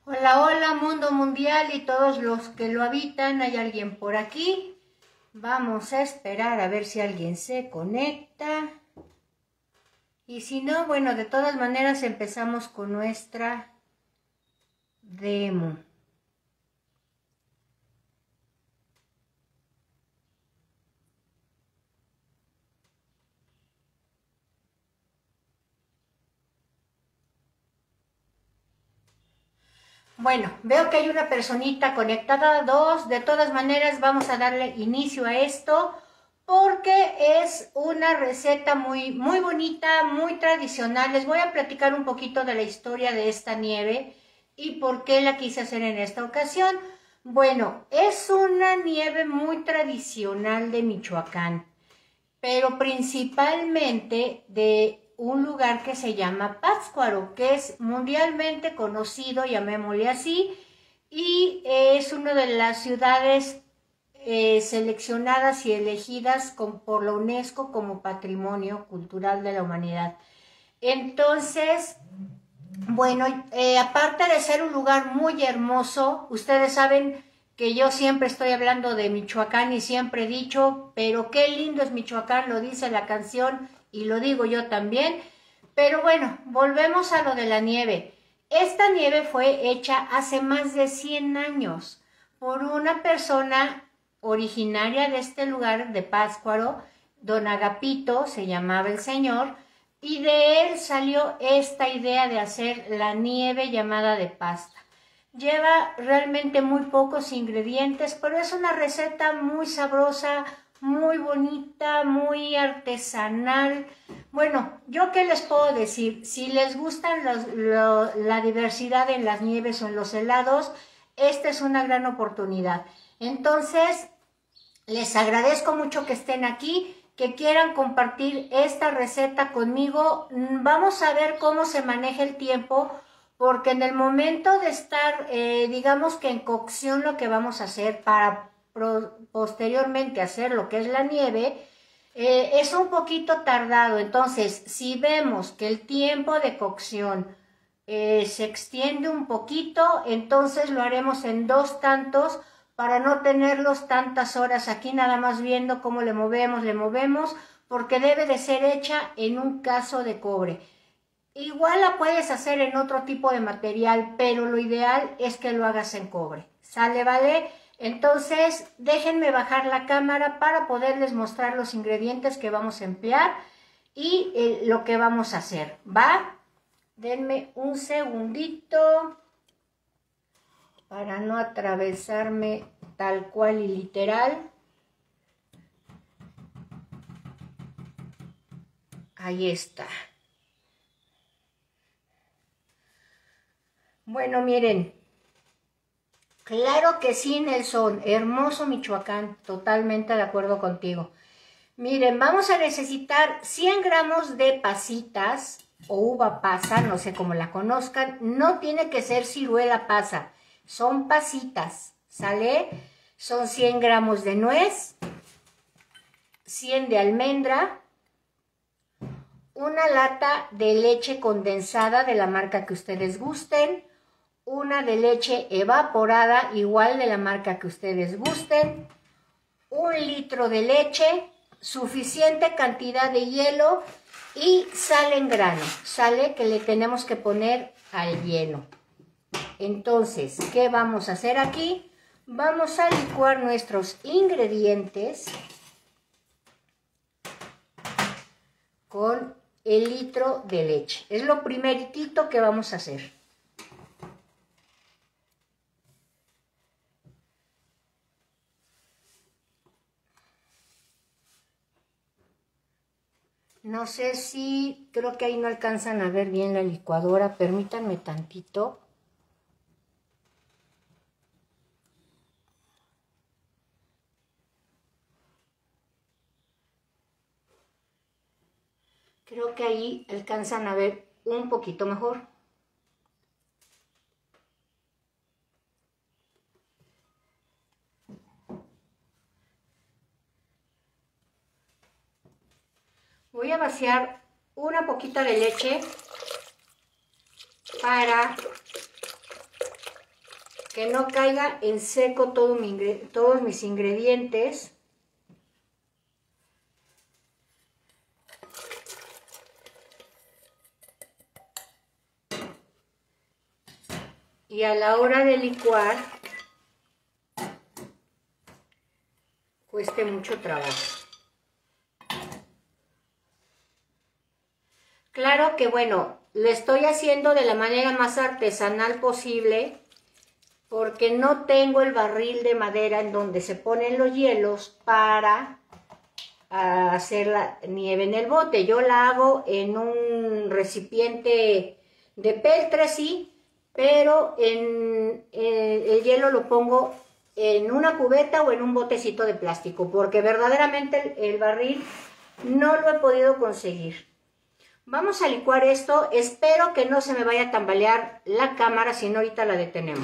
Hola, hola, mundo mundial y todos los que lo habitan. ¿Hay alguien por aquí? Vamos a esperar a ver si alguien se conecta. Y si no, bueno, de todas maneras empezamos con nuestra demo. Bueno, veo que hay una personita conectada, dos. De todas maneras, vamos a darle inicio a esto porque es una receta muy bonita, muy tradicional. Les voy a platicar un poquito de la historia de esta nieve y por qué la quise hacer en esta ocasión. Bueno, es una nieve muy tradicional de Michoacán, pero principalmente de un lugar que se llama Pátzcuaro, que es mundialmente conocido, llamémosle así, y es una de las ciudades seleccionadas y elegidas por la UNESCO como Patrimonio Cultural de la Humanidad. Entonces, bueno, aparte de ser un lugar muy hermoso, ustedes saben que yo siempre estoy hablando de Michoacán y siempre he dicho, pero qué lindo es Michoacán, lo dice la canción y lo digo yo también. Pero bueno, volvemos a lo de la nieve. Esta nieve fue hecha hace más de 100 años por una persona originaria de este lugar de Pátzcuaro, don Agapito, se llamaba el señor, y de él salió esta idea de hacer la nieve llamada de pasta. Lleva realmente muy pocos ingredientes, pero es una receta muy sabrosa, muy bonita, muy artesanal. Bueno, ¿yo qué les puedo decir? Si les gustan la diversidad en las nieves o en los helados, esta es una gran oportunidad. Entonces, les agradezco mucho que estén aquí, que quieran compartir esta receta conmigo. Vamos a ver cómo se maneja el tiempo, porque en el momento de estar, digamos que en cocción, lo que vamos a hacer para posteriormente hacer lo que es la nieve, es un poquito tardado. Entonces, si vemos que el tiempo de cocción se extiende un poquito, entonces lo haremos en dos tantos, para no tenerlos tantas horas aquí nada más viendo cómo le movemos, porque debe de ser hecha en un caso de cobre. Igual la puedes hacer en otro tipo de material, pero lo ideal es que lo hagas en cobre. ¿Sale, vale? Entonces, déjenme bajar la cámara para poderles mostrar los ingredientes que vamos a emplear y lo que vamos a hacer. ¿Va? Denme un segundito para no atravesarme tal cual y literal. Ahí está. Bueno, miren, claro que sí, Nelson, hermoso Michoacán, totalmente de acuerdo contigo. Miren, vamos a necesitar 100 gramos de pasitas o uva pasa, no sé cómo la conozcan, no tiene que ser ciruela pasa, son pasitas, ¿sale? Son 100 gramos de nuez, 100 de almendra, una lata de leche condensada de la marca que ustedes gusten, una de leche evaporada igual de la marca que ustedes gusten, 1 litro de leche, suficiente cantidad de hielo y sal en grano, sale que le tenemos que poner al hielo. Entonces, ¿qué vamos a hacer aquí? Vamos a licuar nuestros ingredientes con el litro de leche. Es lo primeritito que vamos a hacer. No sé si, creo que ahí no alcanzan a ver bien la licuadora, permítanme tantito. Creo que ahí alcanzan a ver un poquito mejor. Voy a vaciar una poquita de leche para que no caiga en seco todos mis ingredientes. Y a la hora de licuar, cueste mucho trabajo. Claro que bueno, lo estoy haciendo de la manera más artesanal posible porque no tengo el barril de madera en donde se ponen los hielos para hacer la nieve en el bote. Yo la hago en un recipiente de peltre, sí, pero el hielo lo pongo en una cubeta o en un botecito de plástico, porque verdaderamente el barril no lo he podido conseguir. Vamos a licuar esto. Espero que no se me vaya a tambalear la cámara, si no ahorita la detenemos.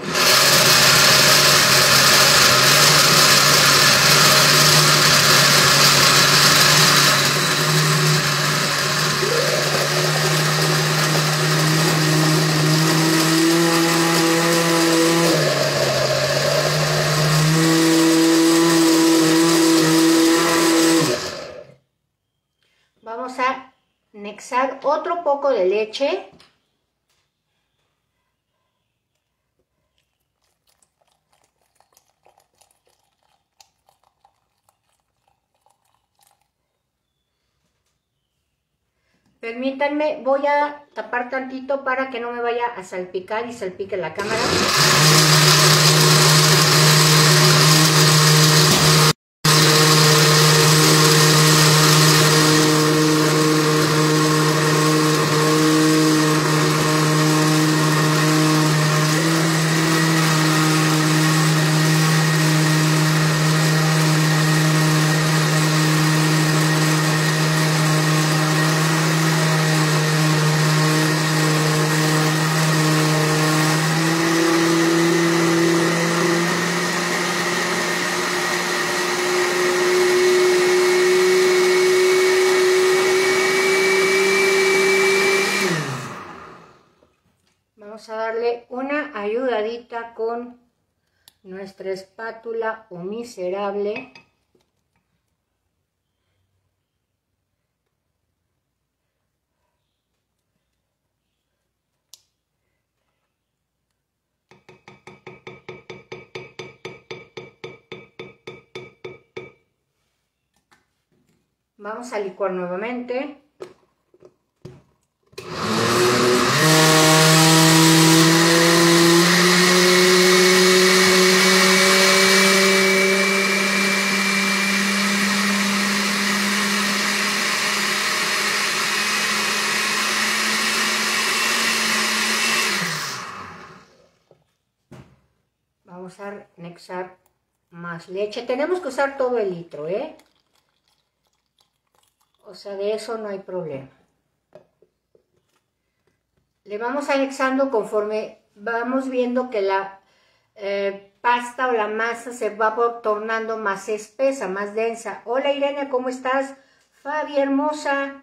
Vamos a anexar otro poco de leche. Permítanme, voy a tapar tantito para que no me vaya a salpicar y salpique la cámara. Vamos a darle una ayudadita con nuestra espátula o miserable. Vamos a licuar nuevamente. Vamos a anexar más leche. Tenemos que usar todo el litro, ¿eh? O sea, de eso no hay problema. Le vamos anexando conforme vamos viendo que la pasta o la masa se va tornando más espesa, más densa. Hola Irene, ¿cómo estás? Fabi, hermosa.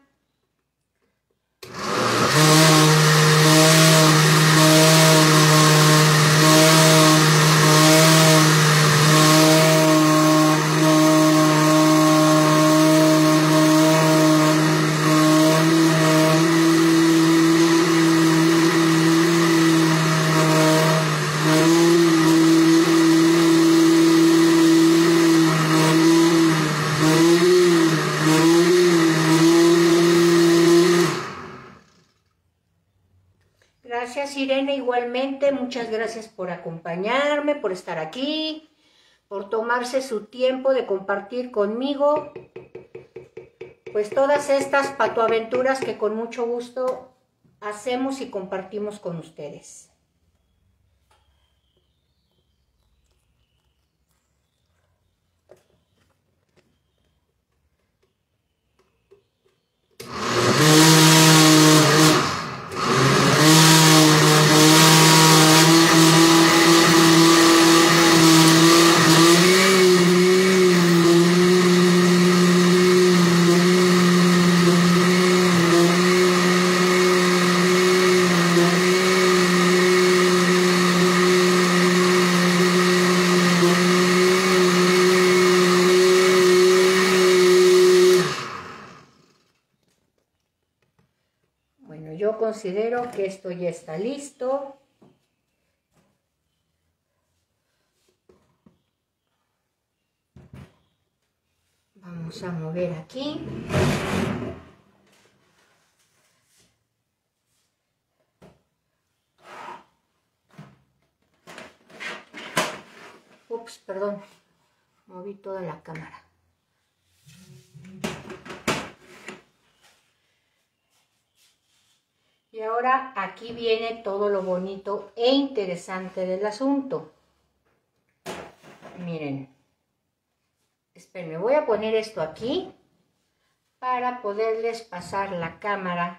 Gracias Irene, igualmente, muchas gracias por acompañarme, por estar aquí, por tomarse su tiempo de compartir conmigo, pues todas estas patoaventuras que con mucho gusto hacemos y compartimos con ustedes. Bueno, yo considero que esto ya está listo. Vamos a mover aquí. Ups, perdón, moví toda la cámara. Y ahora aquí viene todo lo bonito e interesante del asunto. Miren, espérenme, voy a poner esto aquí para poderles pasar la cámara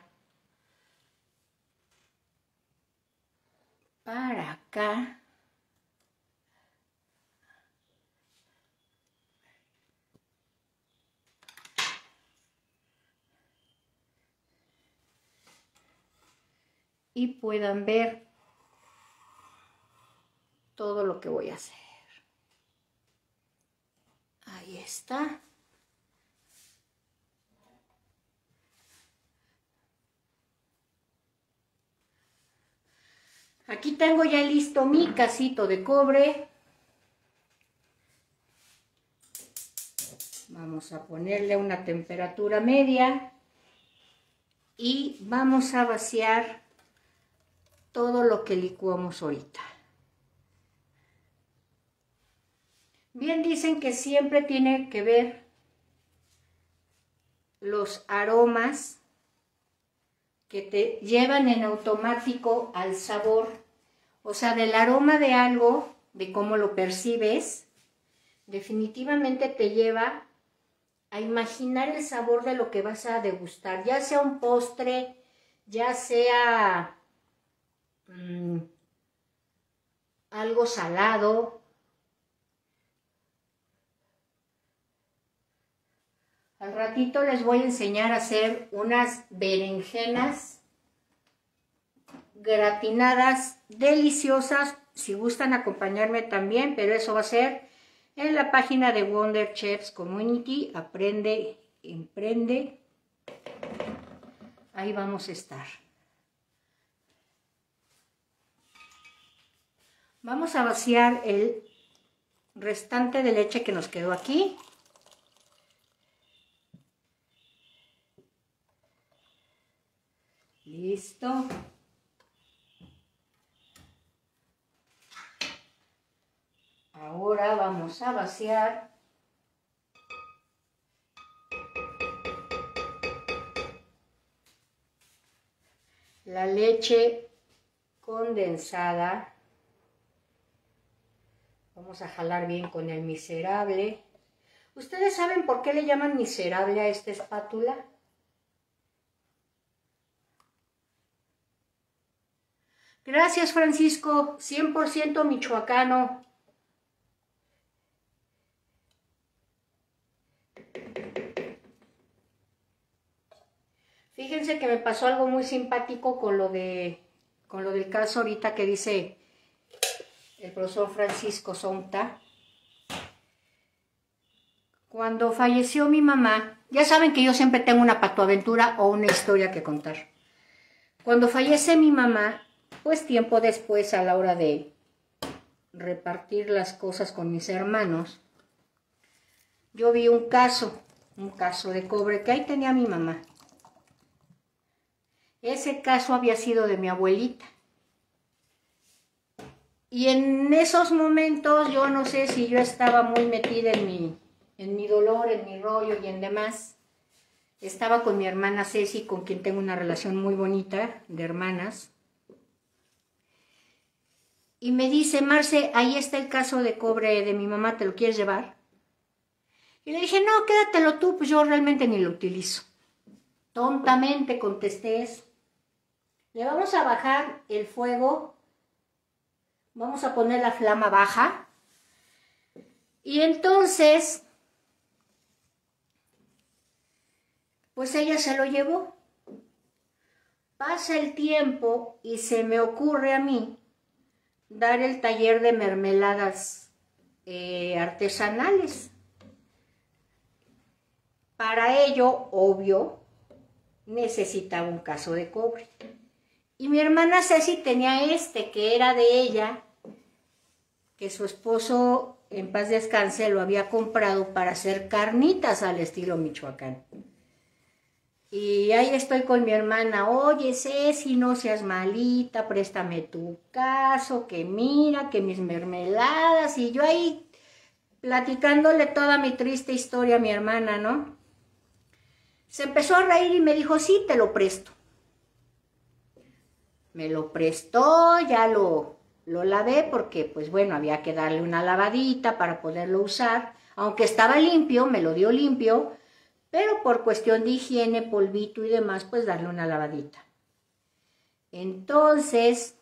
para acá. Y puedan ver todo lo que voy a hacer. Ahí está. Aquí tengo ya listo mi casito de cobre. Vamos a ponerle una temperatura media y vamos a vaciar todo lo que licuamos ahorita. Bien dicen que siempre tiene que ver los aromas que te llevan en automático al sabor. O sea, del aroma de algo, de cómo lo percibes, definitivamente te lleva a imaginar el sabor de lo que vas a degustar. Ya sea un postre, ya sea algo salado. Al ratito les voy a enseñar a hacer unas berenjenas gratinadas deliciosas. Si gustan acompañarme también, pero eso va a ser en la página de Wonder Chefs Community. Aprende, emprende. Ahí vamos a estar. Vamos a vaciar el restante de leche que nos quedó aquí. Listo. Ahora vamos a vaciar la leche condensada. Vamos a jalar bien con el miserable. ¿Ustedes saben por qué le llaman miserable a esta espátula? Gracias, Francisco, 100% michoacano. Fíjense que me pasó algo muy simpático con lo del caso ahorita que dice el profesor Francisco Sonta. Cuando falleció mi mamá, ya saben que yo siempre tengo una patoaventura o una historia que contar. Cuando fallece mi mamá, pues tiempo después, a la hora de repartir las cosas con mis hermanos, yo vi un caso de cobre que ahí tenía mi mamá. Ese caso había sido de mi abuelita. Y en esos momentos yo no sé si yo estaba muy metida en mi dolor, en mi rollo y en demás. Estaba con mi hermana Ceci, con quien tengo una relación muy bonita de hermanas. Y me dice, Marce, ahí está el caso de cobre de mi mamá, ¿te lo quieres llevar? Y le dije, no, quédatelo tú, pues yo realmente ni lo utilizo. Tontamente contesté eso. Le vamos a bajar el fuego, vamos a poner la flama baja. Y entonces, pues ella se lo llevó. Pasa el tiempo y se me ocurre a mí dar el taller de mermeladas artesanales. Para ello, obvio, necesitaba un caso de cobre. Y mi hermana Ceci tenía este, que era de ella, que su esposo, en paz descanse, lo había comprado para hacer carnitas al estilo Michoacán. Y ahí estoy con mi hermana, oye Ceci, no seas malita, préstame tu caso, que mira, que mis mermeladas, y yo ahí platicándole toda mi triste historia a mi hermana, ¿no? Se empezó a reír y me dijo, sí, te lo presto. Me lo prestó, ya lo lavé porque, pues bueno, había que darle una lavadita para poderlo usar. Aunque estaba limpio, me lo dio limpio, pero por cuestión de higiene, polvito y demás, pues darle una lavadita. Entonces,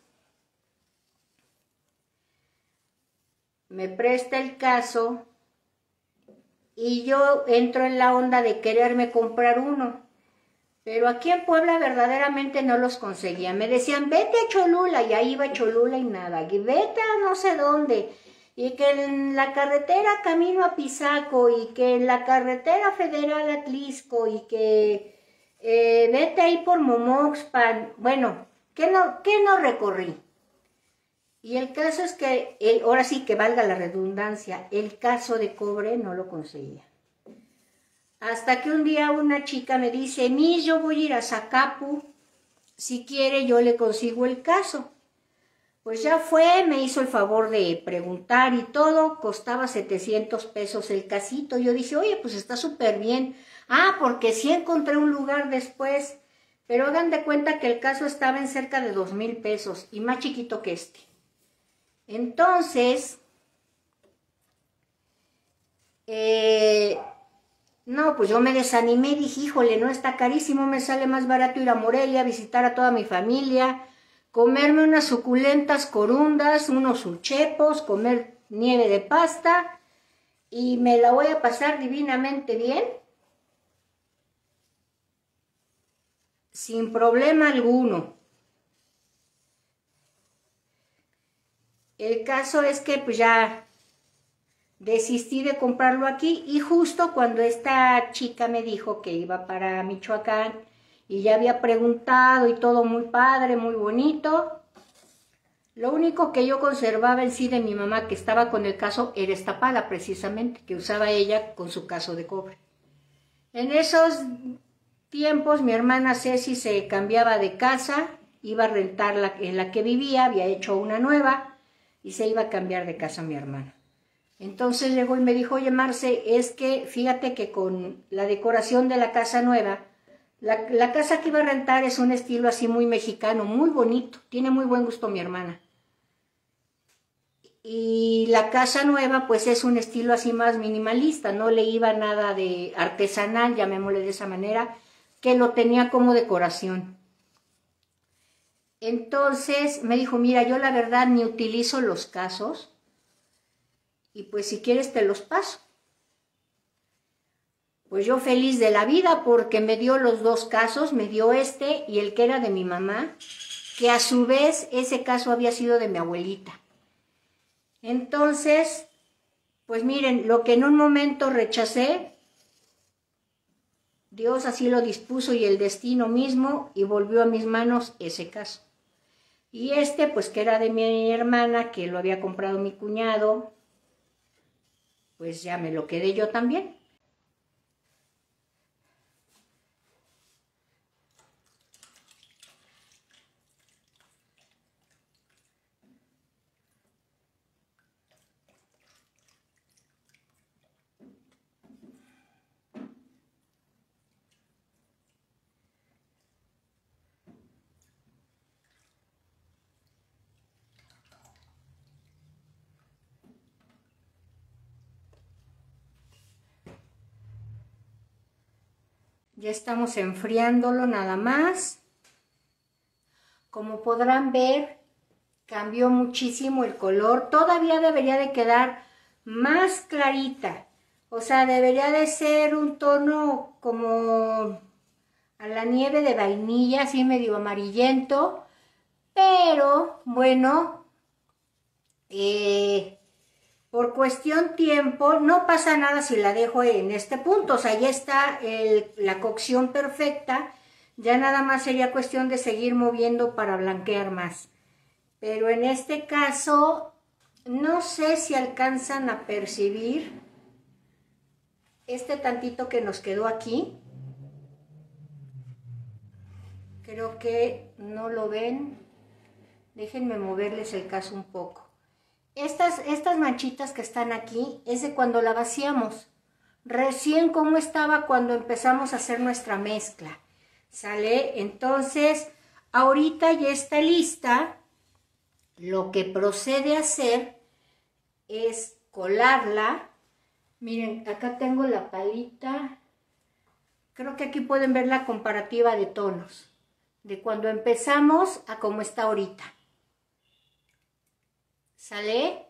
me presta el caso y yo entro en la onda de quererme comprar uno. Pero aquí en Puebla verdaderamente no los conseguía. Me decían, vete a Cholula, y ahí iba a Cholula y nada. Y vete a no sé dónde. Y que en la carretera camino a Pisaco, y que en la carretera federal a Tlisco, y que vete ahí por Momoxpan. Bueno, ¿qué no recorrí? Y el caso es que, ahora sí que valga la redundancia, el caso de cobre no lo conseguía. Hasta que un día una chica me dice, Miss, yo voy a ir a Zacapu, si quiere yo le consigo el caso. Pues ya fue, me hizo el favor de preguntar y todo, costaba 700 pesos el casito. Yo dije, oye, pues está súper bien. Ah, porque sí encontré un lugar después, pero hagan de cuenta que el caso estaba en cerca de 2,000 pesos y más chiquito que este. Entonces, no, pues yo me desanimé, dije, híjole, no, está carísimo, me sale más barato ir a Morelia, a visitar a toda mi familia, comerme unas suculentas corundas, unos uchepos, comer nieve de pasta, y me la voy a pasar divinamente bien, sin problema alguno. El caso es que pues ya desistí de comprarlo aquí, y justo cuando esta chica me dijo que iba para Michoacán y ya había preguntado y todo muy padre, muy bonito, lo único que yo conservaba en sí de mi mamá que estaba con el caso era esta pala precisamente, que usaba ella con su caso de cobre. En esos tiempos mi hermana Ceci se cambiaba de casa, iba a rentar en la que vivía, había hecho una nueva y se iba a cambiar de casa mi hermana. Entonces llegó y me dijo, oye Marce, es que fíjate que con la decoración de la casa nueva, la casa que iba a rentar es un estilo así muy mexicano, muy bonito, tiene muy buen gusto mi hermana. Y la casa nueva pues es un estilo así más minimalista, no le iba nada de artesanal, llamémosle de esa manera, que lo tenía como decoración. Entonces me dijo, mira, yo la verdad ni utilizo los casos, y pues si quieres te los paso. Pues yo feliz de la vida porque me dio los dos casos, me dio este y el que era de mi mamá, que a su vez ese caso había sido de mi abuelita. Entonces, pues miren, lo que en un momento rechacé, Dios así lo dispuso y el destino mismo, y volvió a mis manos ese caso. Y este, pues que era de mi hermana, que lo había comprado mi cuñado, pues ya me lo quedé yo también. Ya estamos enfriándolo nada más. Como podrán ver, cambió muchísimo el color. Todavía debería de quedar más clarita. O sea, debería de ser un tono como a la nieve de vainilla, así medio amarillento. Pero, bueno, por cuestión tiempo, no pasa nada si la dejo en este punto. O sea, ya está la cocción perfecta. Ya nada más sería cuestión de seguir moviendo para blanquear más. Pero en este caso, no sé si alcanzan a percibir este tantito que nos quedó aquí. Creo que no lo ven. Déjenme moverles el caso un poco. Estas manchitas que están aquí es de cuando la vaciamos. Recién como estaba cuando empezamos a hacer nuestra mezcla. ¿Sale? Entonces, ahorita ya está lista. Lo que procede a hacer es colarla. Miren, acá tengo la palita. Creo que aquí pueden ver la comparativa de tonos. De cuando empezamos a cómo está ahorita. ¿Sale?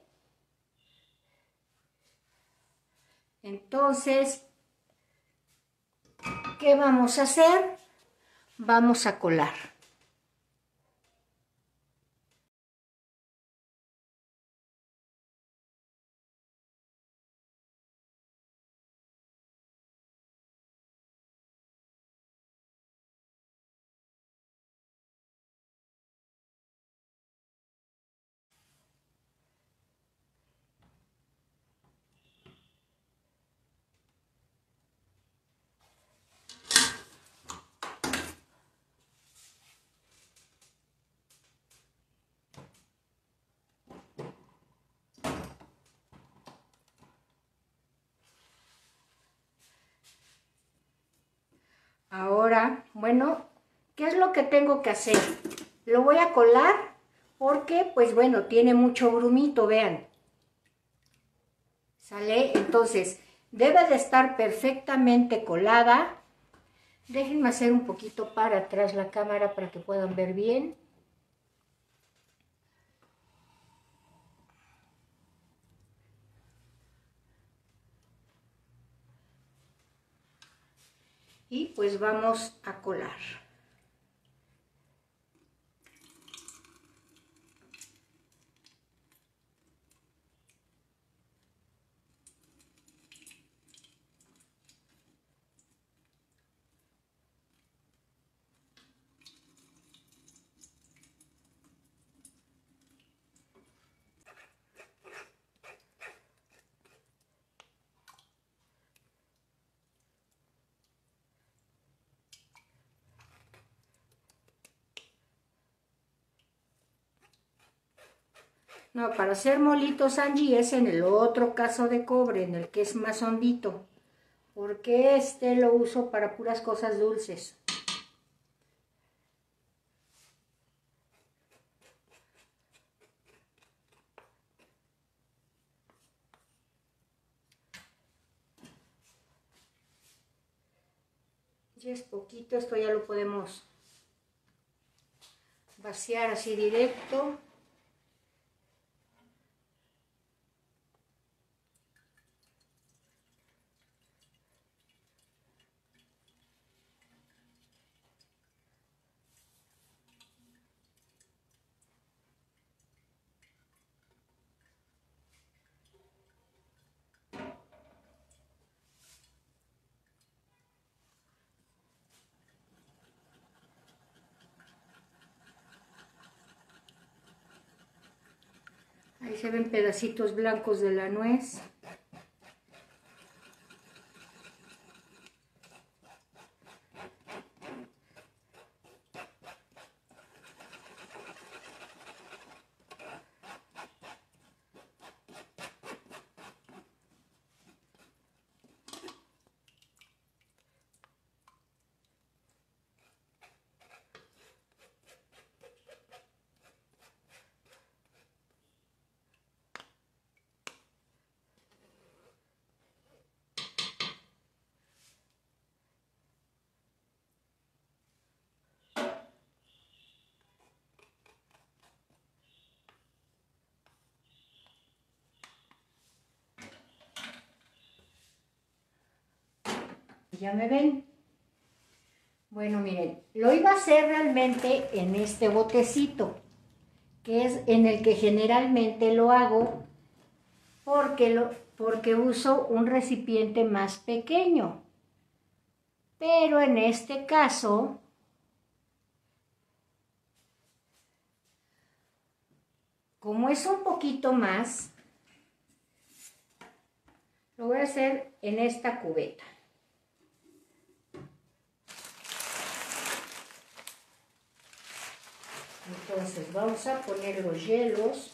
Entonces, ¿qué vamos a hacer? Vamos a colar. Ahora, bueno, ¿qué es lo que tengo que hacer? Lo voy a colar porque, pues bueno, tiene mucho grumito, vean. ¿Sale? Entonces, debe de estar perfectamente colada. Déjenme hacer un poquito para atrás la cámara para que puedan ver bien. Y pues vamos a colar. No, para hacer molitos, Angie, es en el otro caso de cobre, en el que es más hondito. Porque este lo uso para puras cosas dulces. Ya es poquito, esto ya lo podemos vaciar así directo. Ahí se ven pedacitos blancos de la nuez. ¿Ya me ven? Bueno, miren, lo iba a hacer realmente en este botecito, que es en el que generalmente lo hago porque uso un recipiente más pequeño. Pero en este caso como es un poquito más, lo voy a hacer en esta cubeta. Entonces vamos a poner los hielos.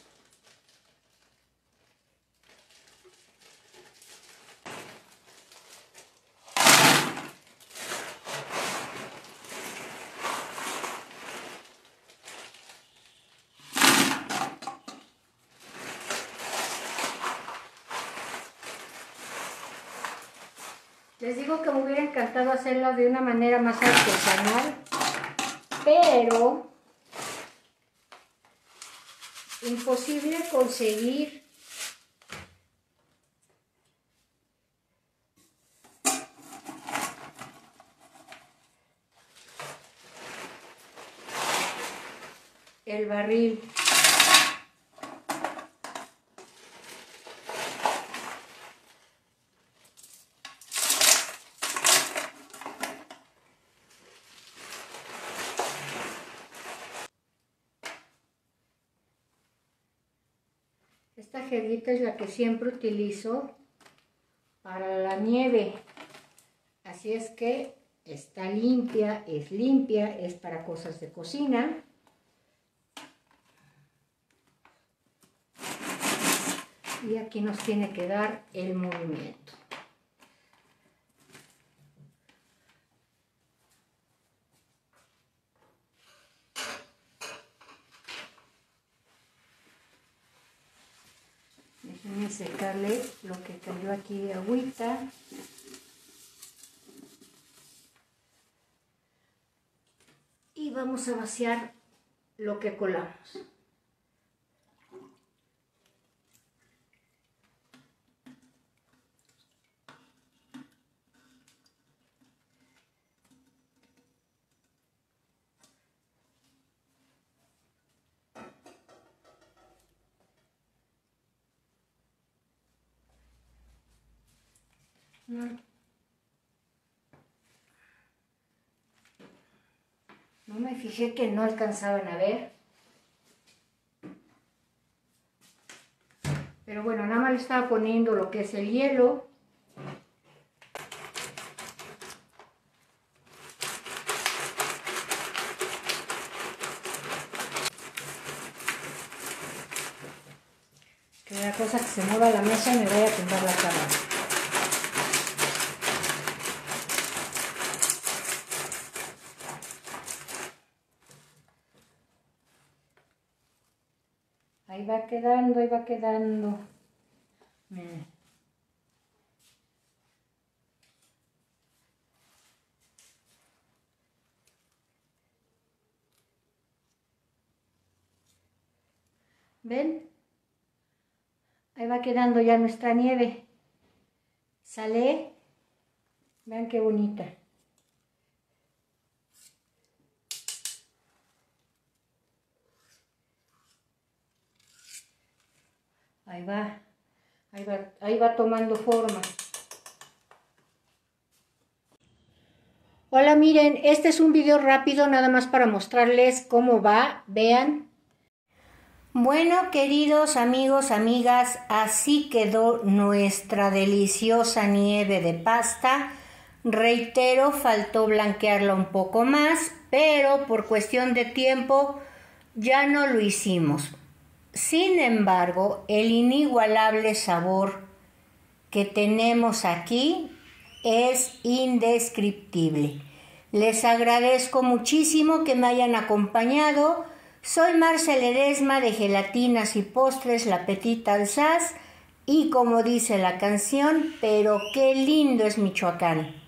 Les digo que me hubiera encantado hacerlo de una manera más artesanal, pero imposible conseguir el barril. Esta gelita es la que siempre utilizo para la nieve, así es que está limpia, es para cosas de cocina. Y aquí nos tiene que dar el movimiento. Déjenme secarle lo que cayó aquí de agüita. Y vamos a vaciar lo que colamos. No me fijé que no alcanzaban a ver. Pero bueno, nada más le estaba poniendo lo que es el hielo. Que la cosa que se mueva la mesa y me vaya a tumbar la cámara. Ahí va quedando, ahí va quedando. ¿Ven? Ahí va quedando ya nuestra nieve. ¿Sale? Vean qué bonita. Ahí va tomando forma. Hola, miren, este es un video rápido nada más para mostrarles cómo va, vean. Bueno, queridos amigos, amigas, así quedó nuestra deliciosa nieve de pasta. Reitero, faltó blanquearla un poco más, pero por cuestión de tiempo ya no lo hicimos. Sin embargo, el inigualable sabor que tenemos aquí es indescriptible. Les agradezco muchísimo que me hayan acompañado. Soy Marce Ledesma de Gelatinas y Postres La Petite Alsace y como dice la canción, pero qué lindo es Michoacán.